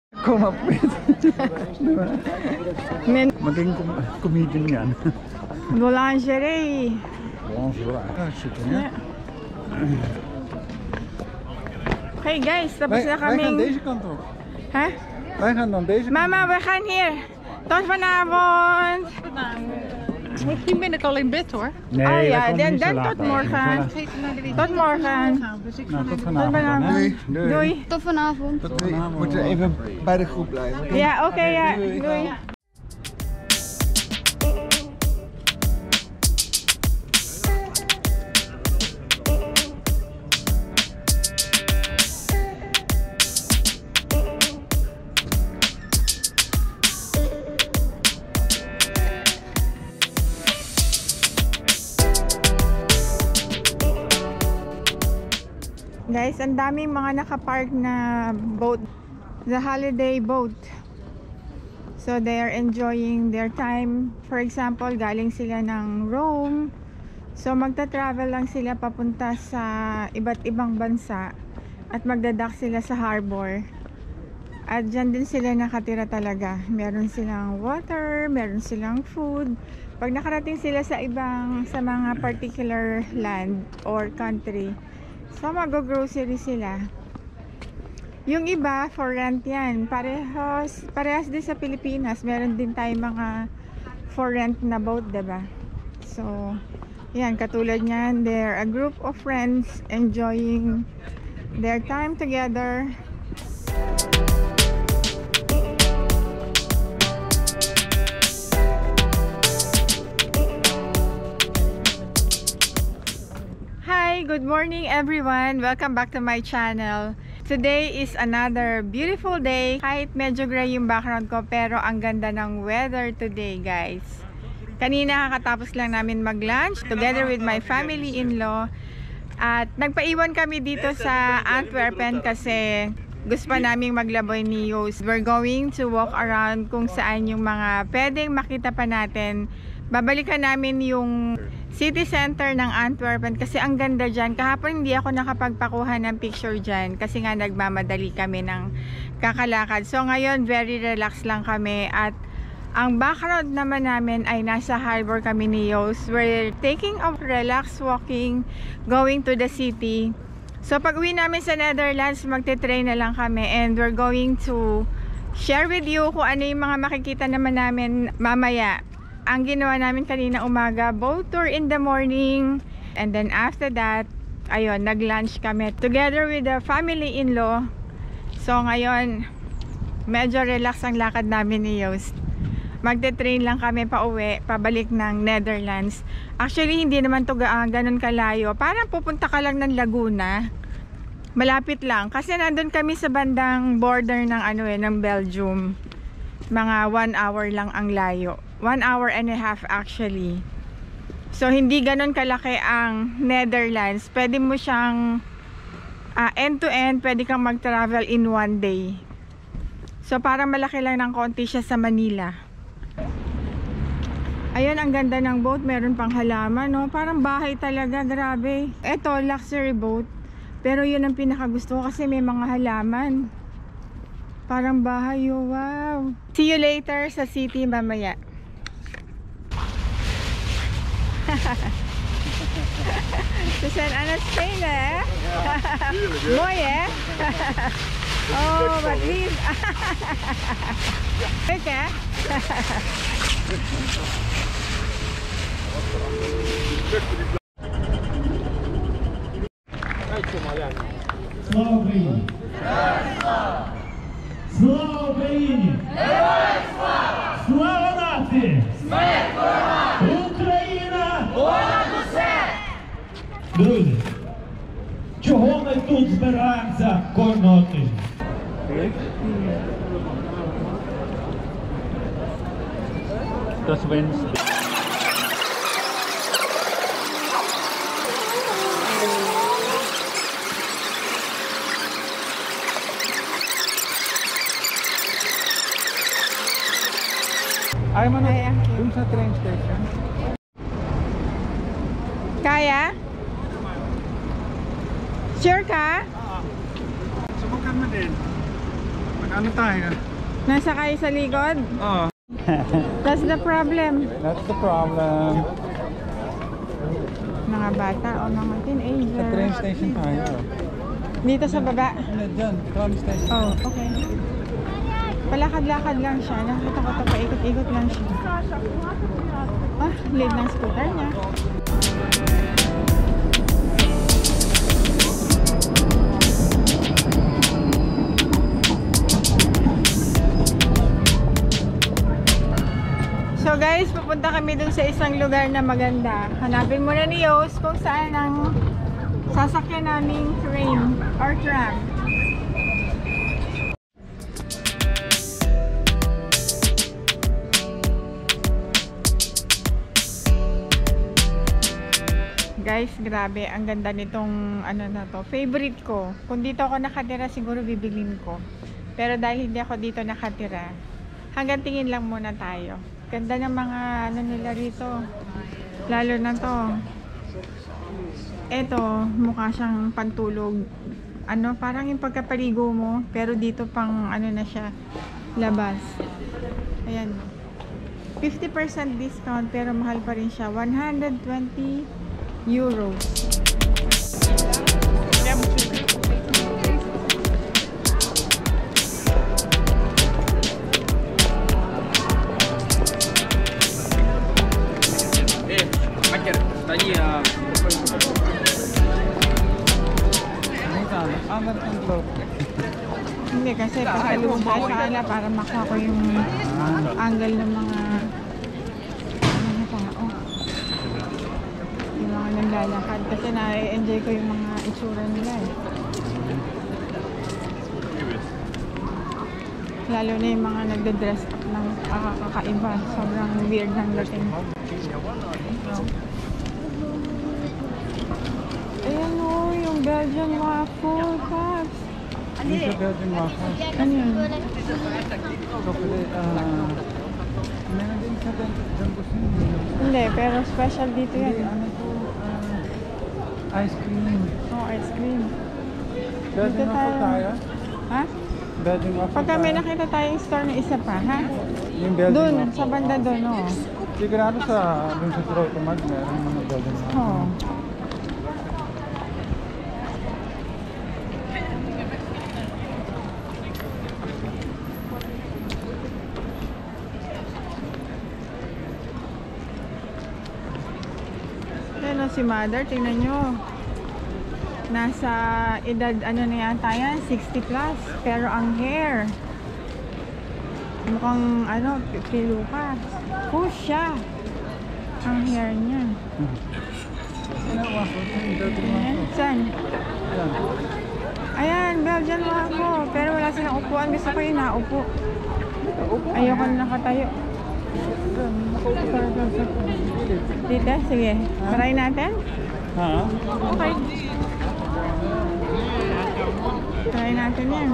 Kumapit. Maging comedian yan. Boulangerie. Bonjour. Ja. Hey guys, tapos na Wij gaan kaming... deze kant op. Hè? Wij gaan dan deze kant Mama, we gaan hier. Tot vanavond. Misschien ben ik al in bed hoor. Nee, Oh wij ja, komen niet zo dan laat tot thuis. morgen. Tot morgen. Dus ik Nou, tot Tot vanavond. vanavond. Doei. Doei. Tot vanavond. We moeten even bij de groep blijven. Ja, oké, ja. Doei. Guys, ang daming mga nakapark na boat. The holiday boat. So they are enjoying their time. For example, galing sila ng Rome. So magta-travel lang sila papunta sa iba't ibang bansa. At magdadak sila sa harbor. At dyan din sila nakatira talaga. Meron silang water, meron silang food. Pag nakarating sila sa mga particular land or country, so mag-grocery sila. Yung iba for rent yan. Parehas din sa Pilipinas. Meron din tayong mga for rent na boat, diba? So yan, katulad nyan, they're a group of friends enjoying their time together. Hi, good morning everyone. Welcome back to my channel. Today is another beautiful day. Kahit medyo gray yung background ko, pero ang ganda ng weather today, guys. Kanina kakatapos lang namin mag-lunch together with my family-in-law. At nagpaiwan kami dito sa Antwerpen kasi gusto pa naming maglaboy ni Yos. We're going to walk around kung saan yung mga pwedeng makita pa natin. Babalikan namin yung city center ng Antwerpen kasi ang ganda dyan. Kahapon hindi ako nakapagpakuha ng picture dyan kasi nga nagmamadali kami ng kakalakad. So ngayon very relax lang kami at ang background naman namin ay nasa harbor kami ni Yos. We're taking a relax walking going to the city. So pag uwi namin sa Netherlands, magte-train na lang kami and we're going to share with you kung ano yung mga makikita naman namin mamaya. Ang ginawa namin kanina umaga, boat tour in the morning. And then after that, ayun, nag-lunch kami together with the family-in-law. So ngayon, medyo relax ang lakad namin ni Yost. Magte-train lang kami pa uwi, pabalik ng Netherlands. Actually, hindi naman to ganun kalayo. Parang pupunta ka lang ng Laguna. Malapit lang. Kasi nandun kami sa bandang border ng, ng Belgium. Mga 1 hour lang ang layo. 1 hour and a half actually. So hindi ganun kalaki ang Netherlands. Pwede mo siyang end to end, pwede kang mag-travel in 1 day. So parang malaki lang ng konti siya sa Manila. Ayun, ang ganda ng boat. Meron pang halaman, no? Parang bahay talaga, grabe. Ito, luxury boat. Pero yun ang pinakagusto ko kasi may mga halaman. Parang bahay, oh, wow. See you later sa city mamaya. We zijn aan het spelen, hè? Mooi, hè? Oh, wat lief. Leuk, hè? Слава Україні! Слава Україні! Героям слава! Слава нації! Смерть ворогам! Україна! Понад усе! Друзі, чого ми тут збираємося кожного тижня? Dat is Wednesday. Ayaw mo na dun sa train station. Kaya? Sure ka? Subukan mo din. ano tayo? Nasa kayo sa likod? Oo. That's the problem. That's the problem. Mga bata o mga Sa teenager. train station tayo. Dito sa baba. Ano dyan? Train station. Oh, okay. Palakad-lakad lang siya. Nakita ko ito, paikot-ikot lang siya. Ah, lead ng scooter niya. So guys, pupunta kami dun sa isang lugar na maganda. Hanapin muna ni Yos kung saan ang sasakyan naming train or tram. Guys, grabe, ang ganda nitong ano na to. Favorite ko. Kung dito ako nakatira, siguro bibilin ko. Pero dahil hindi ako dito nakatira, hanggang tingin lang muna tayo. Ganda ng mga ano nila rito. Lalo na to. Eto, mukha siyang pantulog. Ano, parang yung pagkapaligo mo, pero dito pang ano na siya, labas. Ayan. 50% discount, pero mahal pa rin siya. 120 euros. Hindi kasi pasalubong tayo sa ala para makuha ko yung angle ng mga tao. Yung mga naglalakad kasi na-enjoy ko yung mga itsura nila eh. Lalo na yung mga nagde-dress up ng kakaiba. Sobrang weird ng dating. Ayan o, yung Belgian waffle cups. Ano yung Belgian waffle? Ano yun? Chocolate, meron din sa Jumbo. Hindi, pero special dito yan. Ano to? Ice cream. Oh, ice cream. Belgian waffle tayo? Ha? Belgian waffle Pagka may nakita tayong store na isa pa, ha? Yung Belgian Doon, waffle. sa banda doon, oo. Sigurado dun sa Trotomag, meron mga Belgian waffle. Oo. Ayan o si Mother, tingnan nyo. Nasa edad, ano na yata yan, 60 plus. Pero ang hair, mukhang, ano, piluka. Pusya. Ang hair niya. Ano waffle? Belgian Ayan, waffle. saan? Ayan. Ayan, Belgian waffle. Pero wala silang upuan. Gusto ko yung naupo. Ayoko na nakatayo. Dito, sige. Try natin. Ha? Okay. Try natin yan.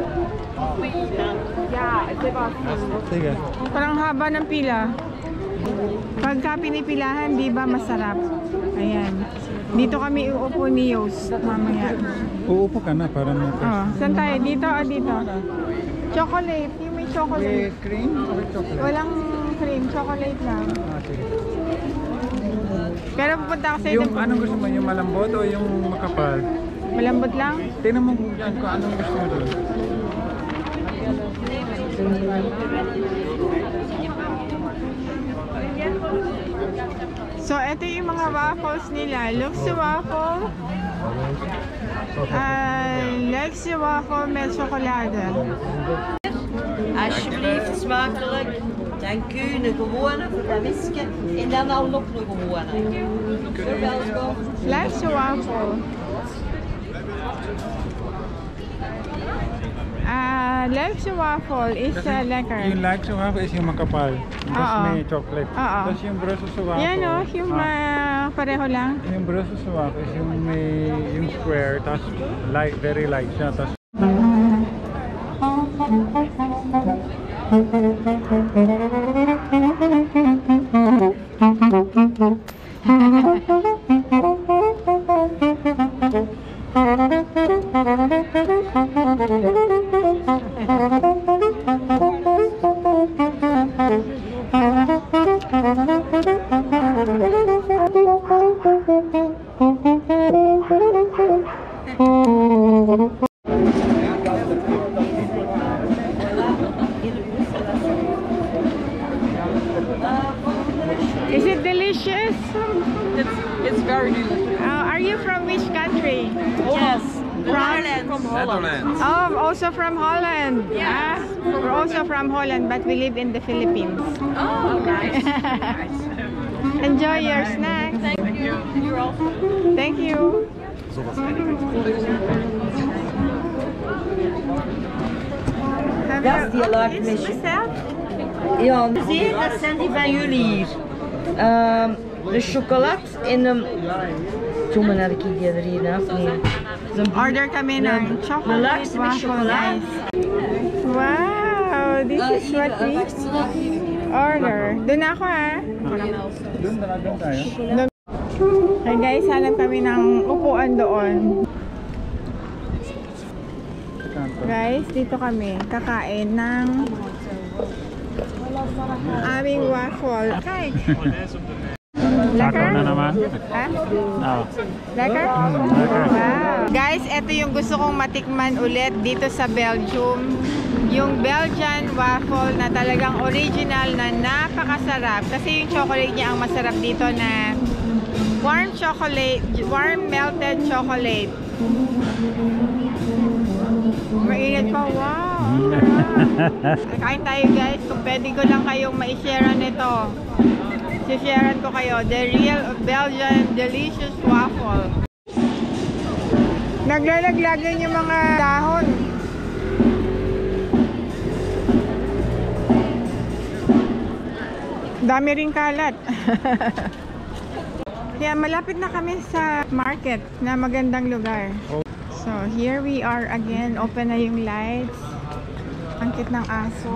Sige. Parang haba ng pila. Pagka pinipilahan, di ba masarap? Ayan. Dito kami uupo ni Yos mamaya. Uupo ka na para may Oh, saan tayo? Dito o dito? Chocolate. Yung may May chocolate. cream or chocolate? Walang cream. Chocolate lang. Ah, sige. Pero pupunta ako sa Yung anong gusto mo? Yung malambot o yung makapal? Malambot lang? Tingnan mo dyan kung anong gusto mo doon. So, ito yung mga waffles nila. Luxe waffle. Luxe waffle met chocolade. Alsjeblieft, smakelijk. Dank u, een gewone voor dat visje. En dan al nog een gewone. Zo, welkom. Luxe waffle. Luxe waffle is lekker. Yung like sa waffle is yung makapal. Tapos Oo. may chocolate. Oo. Tapos yung brussels sa waffle. Yan o, yung pareho lang. Yung brussels sa waffle is yung may yung square. Tapos light, very light siya. Tapos Are you from which country? Yes. France. From Holland. Oh, also from Holland. Yeah. We're also from Holland, but we live in the Philippines. Oh, nice. Enjoy your snacks. Thank you. You're also. Thank you. Dat is die laagmisje. Ja, zie, dat zijn die van jullie hier. De chocolade en de... Toen maar naar de kid die er hier afnemen. Order kami ng De chocolate laagste met waffle, chocolade. guys. Wow, this is what we order. Doon ako ha. Doon tayo. Okay guys, hanap kami ng upuan doon. Guys, dito kami kakain ng aming waffle. Okay. Sakaw na naman. Ha? Oo. Lekker? Lekker. Wow. Guys, ito yung gusto kong matikman ulit dito sa Belgium. Yung Belgian waffle na talagang original na napakasarap. Kasi yung chocolate niya ang masarap dito na warm chocolate, warm melted chocolate. Mainit pa. Wow. Kain tayo guys. Kung pwede ko lang kayong ma-share nito. Sisharean ko kayo. The real Belgian delicious waffle. Naglalaglagan yung mga dahon. Dami ring kalat. Kaya malapit na kami sa market na magandang lugar. So here we are again. Open na yung lights. Ang cute ng aso.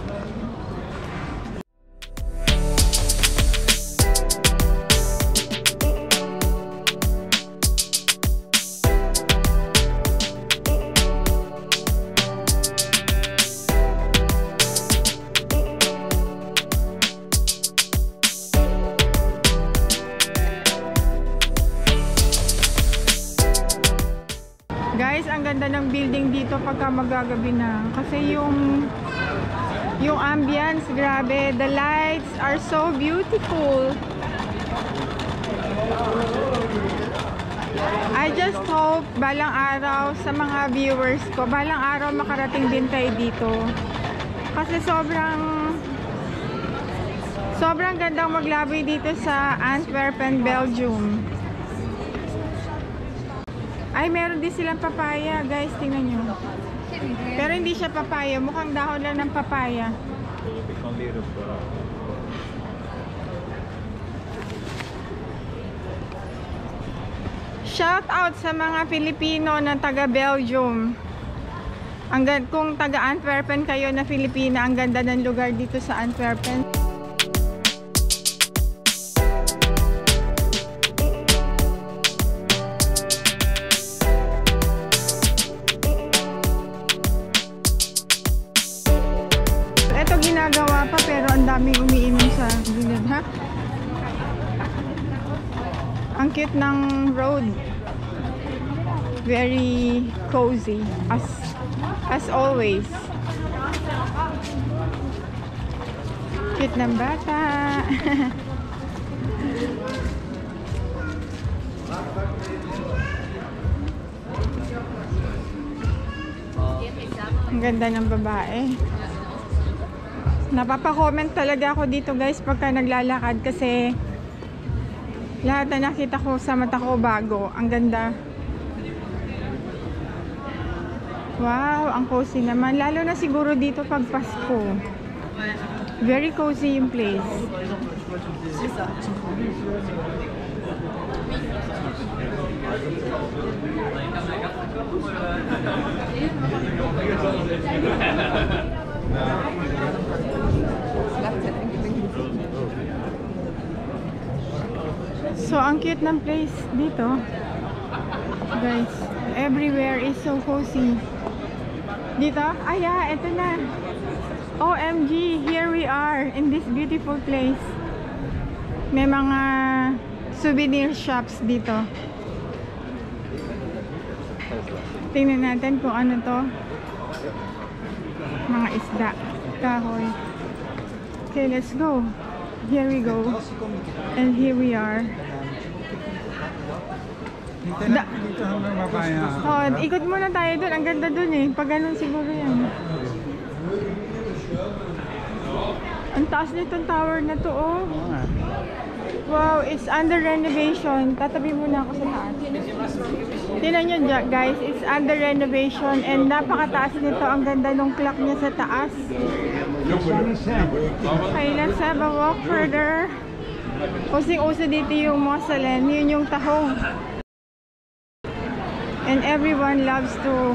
Guys, ang ganda ng building dito pagka magagabi na. Kasi yung ambience, grabe. The lights are so beautiful. I just hope balang araw sa mga viewers ko, balang araw makarating din tayo dito. Kasi sobrang gandang maglaboy dito sa Antwerp, Belgium. Ay, meron din silang papaya, guys. Tingnan nyo. Pero hindi siya papaya. Mukhang dahon lang ng papaya. Shout out sa mga Pilipino na taga Belgium. Kung taga Antwerpen kayo na Filipina, ang ganda ng lugar dito sa Antwerpen. Ginagawa pa pero ang daming umiinom sa gilid, ha? Ang cute ng road. Very cozy as always. Cute ng bata. Ang ganda ng babae. Napapa-comment talaga ako dito guys pagka naglalakad kasi lahat na nakita ko sa mata ko bago. Ang ganda. Wow, ang cozy naman. Lalo na siguro dito pag Pasko. Very cozy yung place. So, ang cute ng place dito. Guys, everywhere is so cozy. Dito? Aya, eto na. OMG, here we are in this beautiful place. May mga souvenir shops dito. Tingnan natin kung ano to. Mga isda, kahoy. Okay, let's go. Here we go. And here we are. Dito hanggang babaya. Oh, ikot muna tayo dun. Ang ganda dun eh. Pag ganun siguro yan. Ang taas nitong tower na to, oh. Wow, it's under renovation. Tatabi muna ako sa taas. Tingnan nyo guys, it's under renovation and napakataas nito. Ang ganda nung clock niya sa taas. Okay, let's have a walk further. Using-uso dito yung musselen. Yun yung tahong. And everyone loves to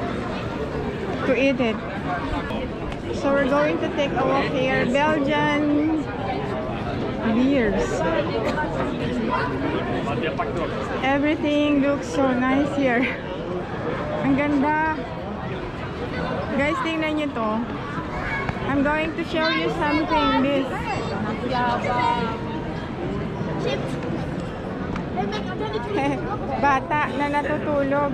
eat it. So we're going to take a walk here. Belgian beers. Everything looks so nice here. Ang ganda. Guys, tingnan nyo to. I'm going to show you something. This. Bata na natutulog.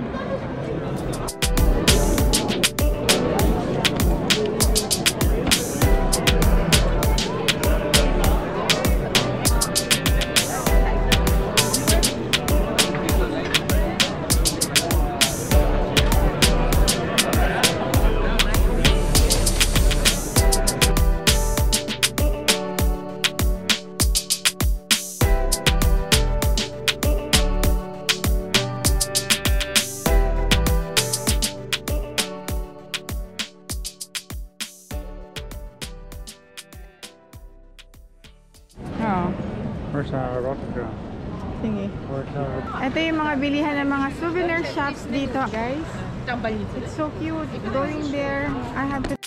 Where's Rotterdam? Sige. Ito yung mga bilihan ng mga souvenir shops dito, guys. It's so cute. Going there, I have to...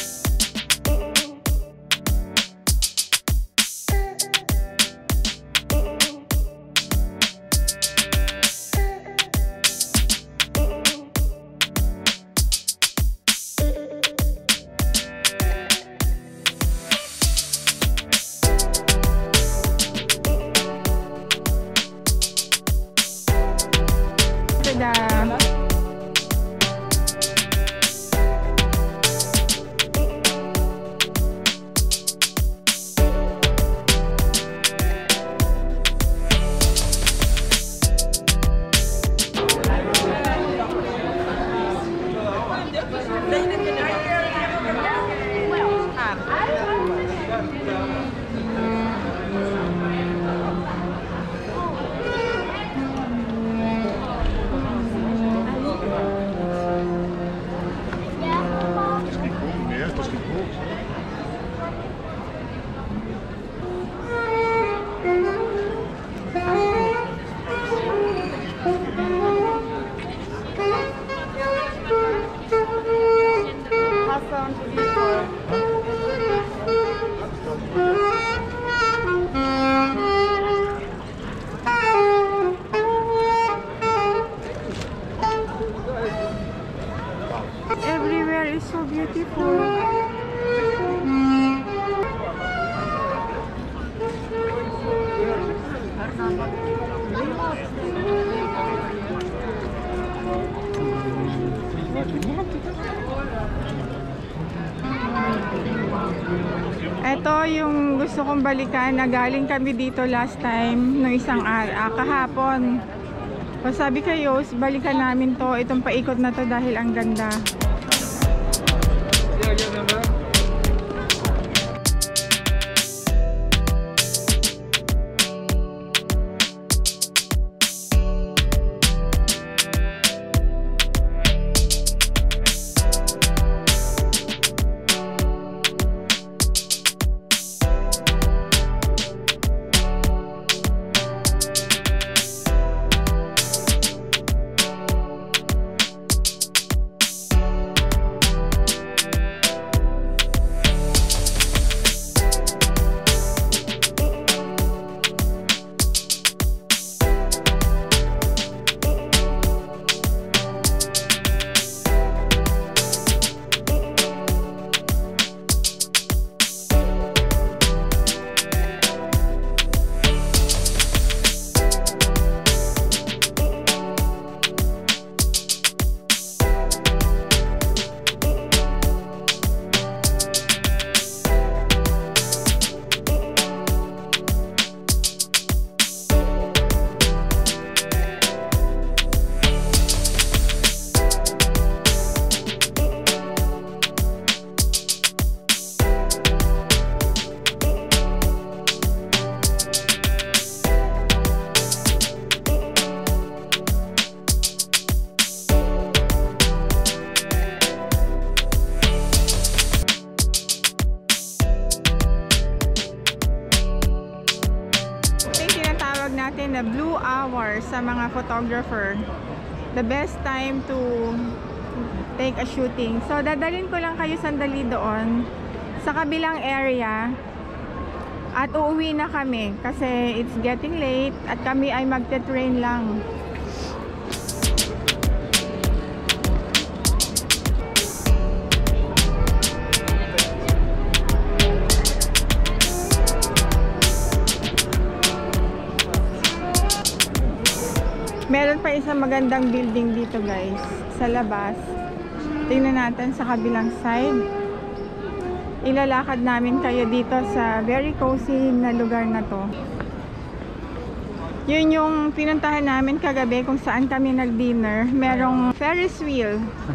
Everywhere is so beautiful. Ito yung gusto kong balikan na galing kami dito last time ng isang kahapon. So sabi kayo, balikan namin to, itong paikot na to dahil ang ganda. sinasabi na blue hour sa mga photographer. The best time to take a shooting. So, dadalhin ko lang kayo sandali doon sa kabilang area at uuwi na kami kasi it's getting late at kami ay magte-train lang. Meron pa isang magandang building dito guys, sa labas. Tingnan natin sa kabilang side. Ilalakad namin kayo dito sa very cozy na lugar na to. Yun yung pinuntahan namin kagabi kung saan kami nag-dinner. Merong Ferris wheel.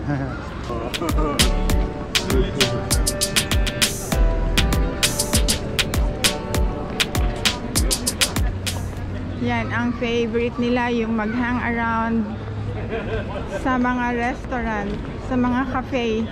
Yan, ang favorite nila yung mag-hang around sa mga restaurant, sa mga cafe.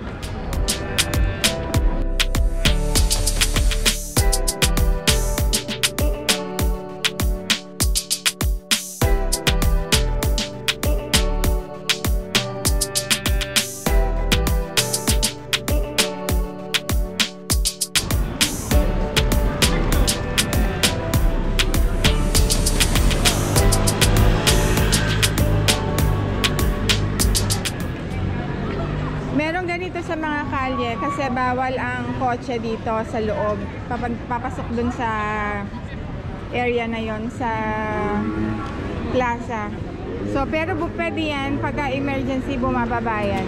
Merong ganito sa mga kalye kasi bawal ang kotse dito sa loob. Papasok dun sa area na yon sa plaza. So, pero pwede yan pagka emergency bumababa yan.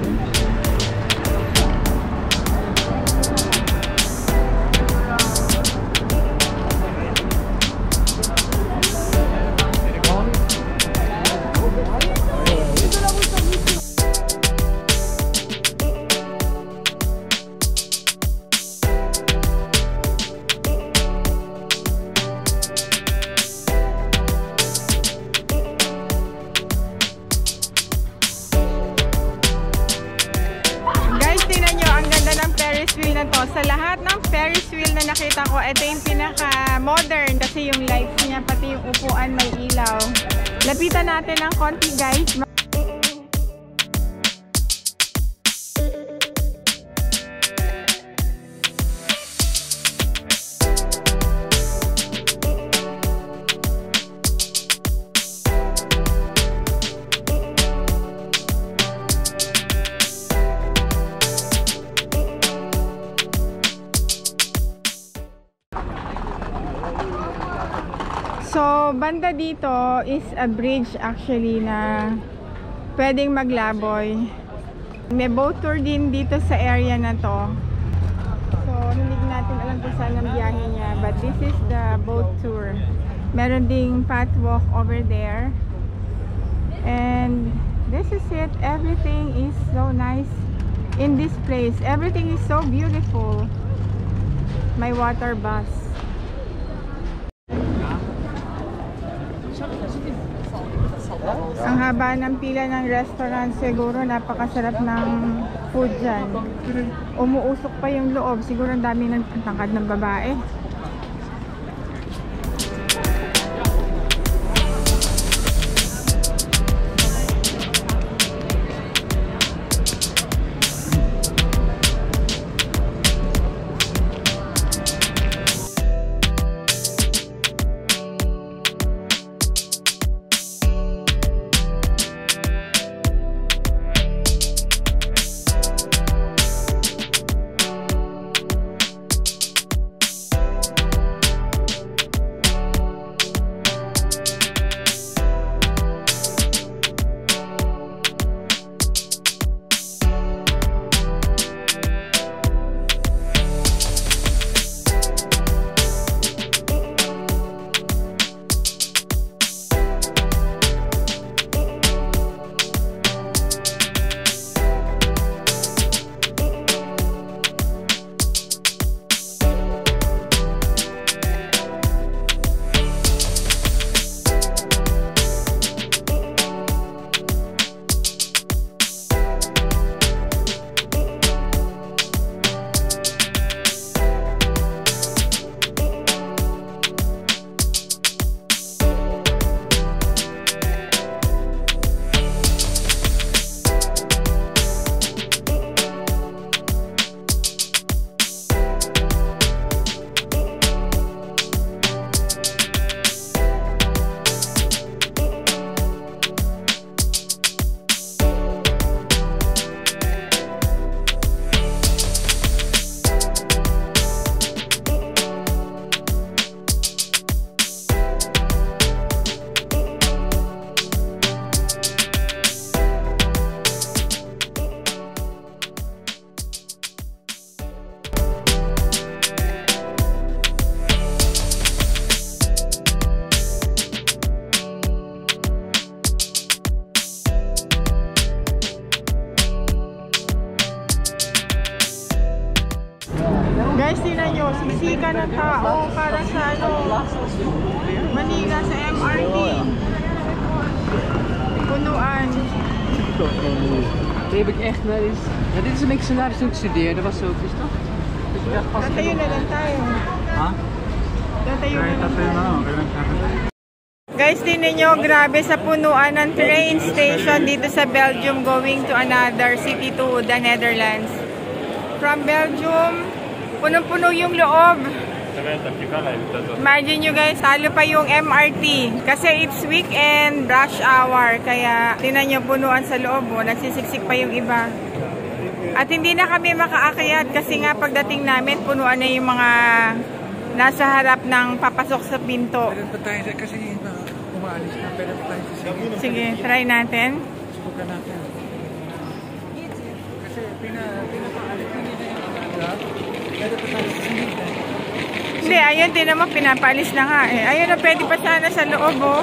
Sa lahat ng Ferris wheel na nakita ko, ito yung pinaka-modern kasi yung lights niya, pati yung upuan may ilaw. Lapitan natin ng konti guys. So, banda dito is a bridge actually na pwedeng maglaboy. May boat tour din dito sa area na to. So, hindi natin alam kung saan ang biyahe niya. But this is the boat tour. Meron ding pathwalk over there. And this is it. Everything is so nice in this place. Everything is so beautiful. May water bus. Ang haba ng pila ng restaurant, siguro napakasarap ng food dyan. Umuusok pa yung loob, siguro ang dami ng tangkad ng babae. Guys, tingnan nyo, sisika ng tao para sa Manila sa MRT. Punuan. Daar heb ik echt naar eens. Ja, dit is een beetje naar toen ik studeerde, dat was zo, is toch? Dus ik dacht pas. Tatayo na lang tayo. Ha? Tatayo na lang Tatayo na, okay lang sa akin. Guys, tingnan nyo, grabe sa punuan ng train station dito sa Belgium going to another city to the Netherlands. From Belgium, punong-puno yung loob. Imagine nyo guys, talo pa yung MRT. Kasi it's weekend, rush hour. Kaya tingnan nyo, punuan sa loob. Nagsisiksik pa yung iba. At hindi na kami makaakyat kasi nga pagdating namin, punuan na yung mga nasa harap ng papasok sa pinto. Sige, try natin. Subukan natin. Kasi pinapaalit Hindi, ayun din naman, pinapaalis na nga eh. Ayun na, pwede pa sana sa loob oh.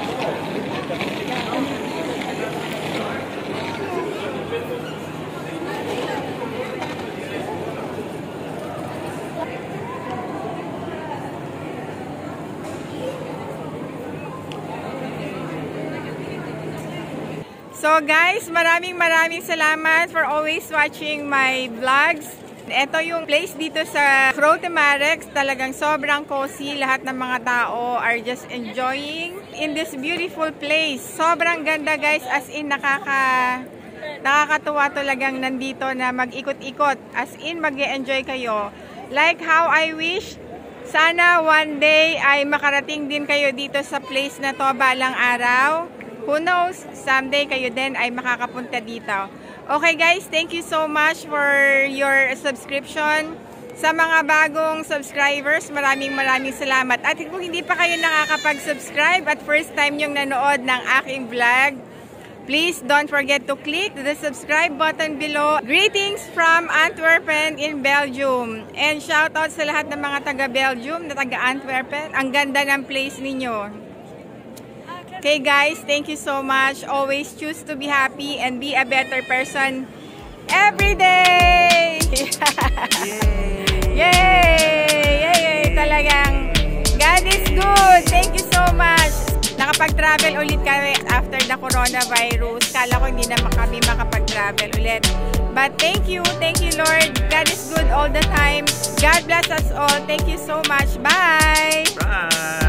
So guys, maraming salamat for always watching my vlogs. Ito yung place dito sa Grote-Markt. Talagang sobrang cozy. Lahat ng mga tao are just enjoying in this beautiful place. Sobrang ganda guys, as in nakakatuwa talagang nandito na mag-ikot-ikot. As in mag-e-enjoy kayo. Like how I wish sana one day ay makarating din kayo dito sa place na to balang araw. Who knows, someday kayo din ay makakapunta dito. Okay guys, thank you so much for your subscription. Sa mga bagong subscribers, maraming salamat. At kung hindi pa kayo nakakapag-subscribe at first time yung nanood ng aking vlog, please don't forget to click the subscribe button below. Greetings from Antwerpen in Belgium. And shoutout sa lahat ng mga taga-Belgium na taga-Antwerpen. Ang ganda ng place ninyo. Okay guys, thank you so much. Always choose to be happy and be a better person every day. Yay! Yay! Talagang God is good. Thank you so much. Nakapag-travel ulit kami after the coronavirus. Kala ko hindi naman kami makapag-travel ulit. But thank you Lord. God is good all the time. God bless us all. Thank you so much. Bye! Bye!